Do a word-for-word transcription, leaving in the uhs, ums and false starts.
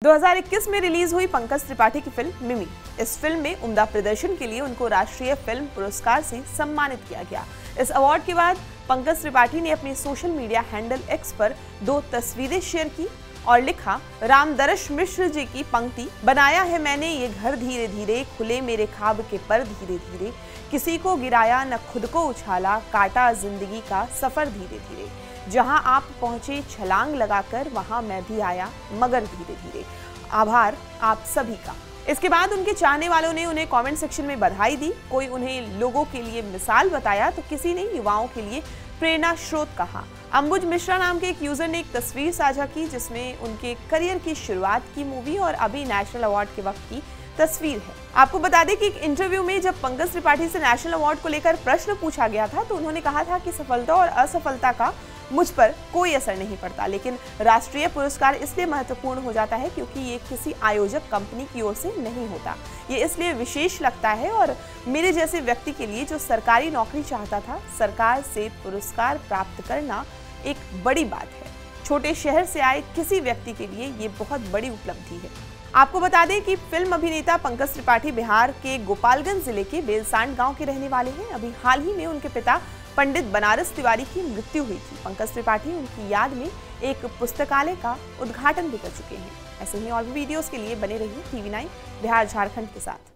दो हज़ार इक्कीस में रिलीज हुई पंकज त्रिपाठी की फिल्म मिमी। इस फिल्म में उम्दा प्रदर्शन के लिए उनको राष्ट्रीय फिल्म पुरस्कार से सम्मानित किया गया। इस अवार्ड के बाद पंकज त्रिपाठी ने अपने सोशल मीडिया हैंडल एक्स पर दो तस्वीरें शेयर की और लिखा, रामदर्श मिश्र जी की पंक्ति, बनाया है मैंने ये घर धीरे धीरे, खुले मेरे ख्वाब के पर धीरे धीरे, किसी को गिराया न खुद को उछाला, काटा जिंदगी का सफर धीरे धीरे, जहां आप पहुंचे छलांग लगाकर वहां मैं भी आया मगर धीरे धीरे। आभार आप सभी का। इसके बाद उनके चाहने वालों ने उन्हें कमेंट सेक्शन में बधाई दी। कोई उन्हें लोगों के लिए मिसाल बताया तो किसी ने युवाओं के लिए प्रेरणा स्रोत कहा। अंबुज मिश्रा नाम के एक यूजर ने एक तस्वीर साझा की जिसमें उनके करियर की शुरुआत की मूवी और अभी नेशनल अवार्ड के वक्त की तस्वीर है। आपको बता दें कि एक इंटरव्यू में जब पंकज त्रिपाठी से नेशनल अवार्ड को लेकर प्रश्न पूछा गया था तो उन्होंने कहा था कि सफलता और असफलता का मुझ पर कोई असर नहीं पड़ता, लेकिन राष्ट्रीय पुरस्कार इसलिए महत्वपूर्ण हो जाता है क्योंकि ये किसी आयोजक कंपनी की ओर से नहीं होता। ये इसलिए विशेष लगता है और मेरे जैसे व्यक्ति के लिए जो सरकारी नौकरी चाहता था, सरकार से पुरस्कार प्राप्त करना एक बड़ी बात है। छोटे शहर से आए किसी व्यक्ति के लिए ये बहुत बड़ी उपलब्धि है। आपको बता दें कि फिल्म अभिनेता पंकज त्रिपाठी बिहार के गोपालगंज जिले के बेलसांड गांव के रहने वाले हैं। अभी हाल ही में उनके पिता पंडित बनारस तिवारी की मृत्यु हुई थी। पंकज त्रिपाठी उनकी याद में एक पुस्तकालय का उद्घाटन भी कर चुके हैं। ऐसे ही और भी वीडियोस के लिए बने रहिए टीवी नाइन बिहार झारखंड के साथ।